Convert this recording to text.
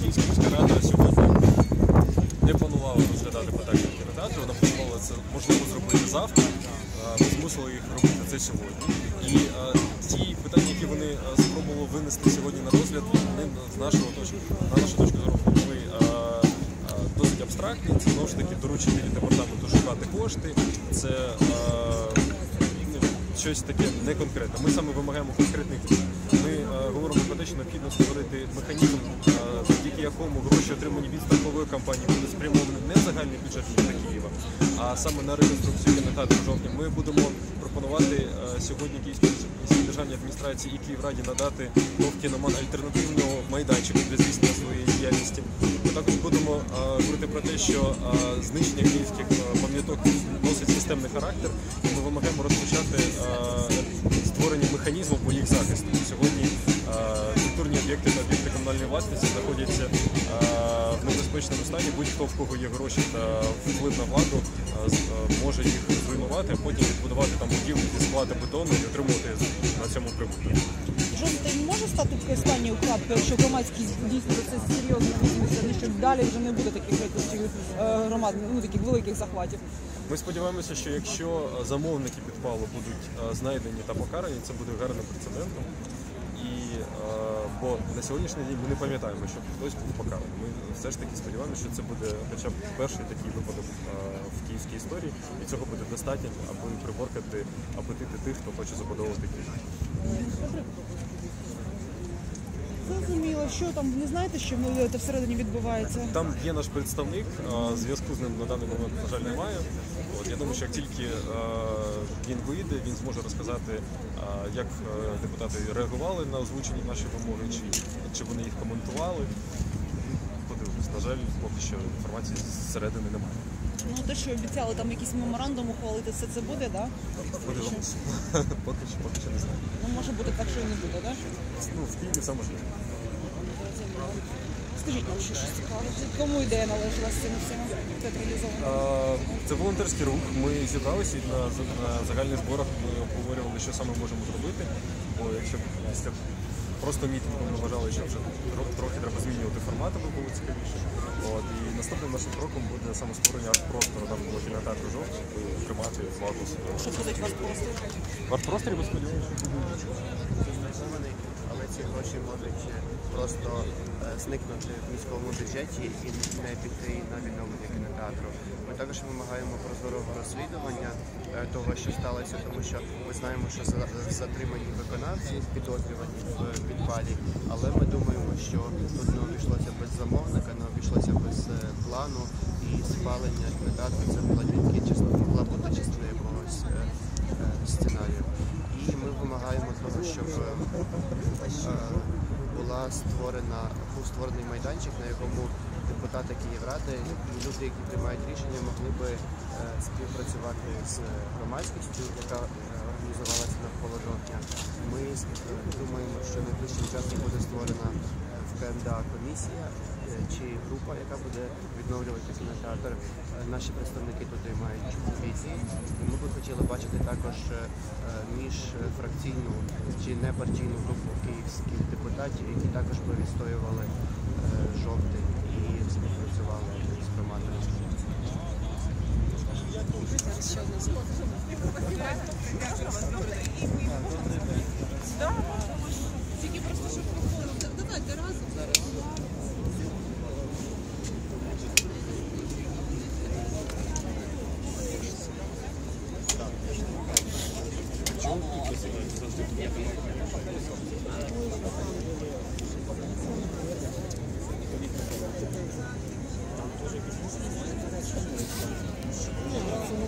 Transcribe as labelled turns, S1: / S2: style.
S1: Київська міська рада сьогодні не планувала розглядати питання кінотеатру, вона планувала це, можливо, зробити завтра, ми змусили їх робити це сьогодні. І ті питання, які вони спробували винести сьогодні на розгляд, вони, на нашу точку зору, були досить абстрактні. Це, знову ж таки, доручити департаменту шукати кошти, це щось таке неконкретне. Ми саме вимагаємо конкретних дій. Ми говоримо про те, що необхідно створити механізм, завдяки якому гроші, отримані від страхової компанії, будуть спрямовані не в загальний бюджет міста Києва, а саме на реконструкцію кінотеатру в жовтні. Ми будемо пропонувати сьогодні Київській державній адміністрації і Київраді надати Кіноман альтернативного майданчику для здійснення своєї діяльності. Ми також будемо говорити про те, що знищення київських пам'яток носить системний характер, і ми вимагаємо розпочати створення механізму по їх захисту. Сьогодні культурні об'єкти та об'єкти комунальної власності знаходяться в небезпечному стані. Будь-хто, в кого є гроші та вплив на владу, може їх зруйнувати, а потім відбудувати там будівлі зі скла та бетону і отримувати на цьому прибуток.
S2: Жовтий може стати останньою крапкою, якщо громадськість дійсно це серйозно візьметься, щоб далі вже не буде таких громад, таких великих захватів?
S1: Ми сподіваємося, що якщо замовники підпалу будуть знайдені та покарані, це буде гарним прецедентом. Бо на сьогоднішній день ми не пам'ятаємо, що хтось був покараний. Ми все ж таки сподіваємося, що це буде хоча б перший такий випадок в київській історії, і цього буде достатньо, аби приборкати апетити тих, хто хоче забудовувати Київ.
S2: Зрозуміло, що там, не знаєте, що всередині відбувається?
S1: Там є наш представник, зв'язку з ним на даний момент, на жаль, немає. Я думаю, що як тільки він вийде, він зможе розказати, як депутати реагували на озвучені наші вимоги, чи вони їх коментували. Подивимось, на жаль, поки що інформації зсередини немає.
S2: Ну, те, що обіцяли там якийсь меморандум ухвалити, все це буде, так?
S1: Подивимось. Поки що не знаю.
S2: Ну, може бути так, що і не буде, так?
S1: Ну, в Києві все можливо.
S2: Скажіть нам ще щось цікаве. Кому ідея належала з цим всім театралізовано?
S1: Це волонтерський рух. Ми зібралися і на загальних зборах ми обговорювали, що саме можемо зробити. Бо якщо після просто мітингу ми вважали, що вже трохи треба змінювати формат, аби було цікавіше. І наступним нашим кроком буде саме створення арт-простору навколо кінотеатру «Жовтий», тримати флагу.
S2: Що буде в арт-просторі?
S1: В арт-просторі ми сподіваємося, що
S3: але ці гроші можуть просто зникнути в міському бюджеті і не піти на відновлення кінотеатру. Ми також вимагаємо прозорого розслідування того, що сталося, тому що ми знаємо, що затримані виконавці, підозрювані в підпалі, але ми думаємо, що тут не обійшлося без замовника, не обійшлося без плану, і спалення кінотеатру це могла бути частина якогось сценарію. І ми вимагаємо того, щоб був створений майданчик, на якому депутати Київради і люди, які приймають рішення, могли би співпрацювати з громадськістю, яка організувалася навколо жовтня. Ми думаємо, що найближчим часом буде створена в КМДА комісія чи група, яка буде відновлювати кінотеатр. Наші представники туди мають візії. Ми б хотіли бачити також міжфракційну чи непартійну групу київських депутатів, які також би відстоювали жовтий і співпрацювали з громадою.
S2: Тільки просто, щоб проходили. Давайте разом зараз.
S1: чому тут